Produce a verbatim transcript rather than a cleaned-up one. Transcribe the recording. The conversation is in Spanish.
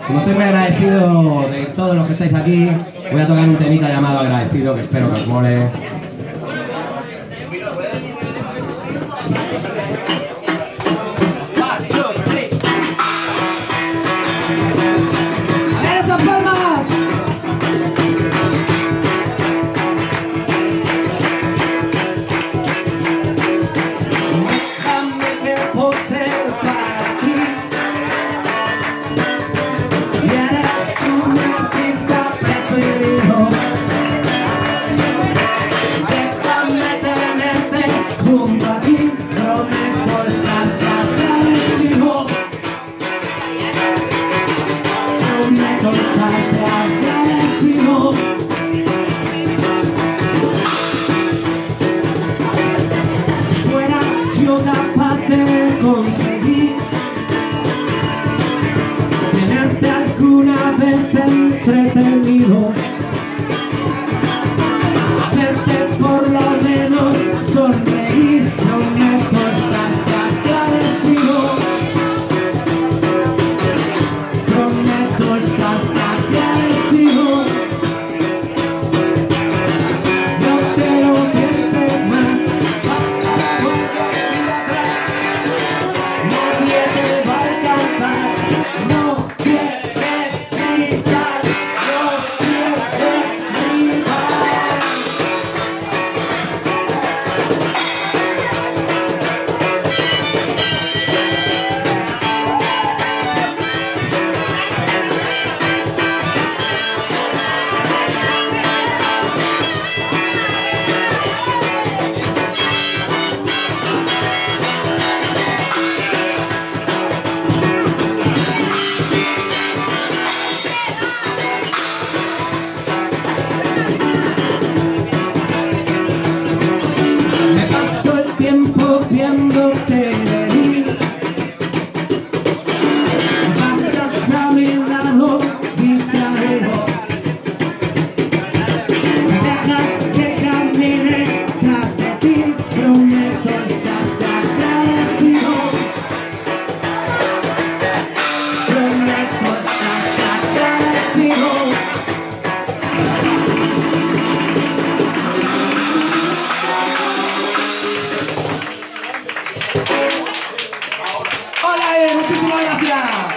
Como estoy muy agradecido de todos los que estáis aquí, voy a tocar un temita llamado Agradecido, que espero que os mole. Entretenido, hacerte por lo menos sonreír, prometo estarte agradecido, prometo estarte agradecido. No te lo pienses más, basta con ir atrás, nadie te va a alcanzar, no quieres gritar. Viéndote de mí, pasas a mi lado distraído, si dejas que camine tras de ti, prometo estarte agradecido, prometo estarte agradecido. Hola, muchísimas gracias.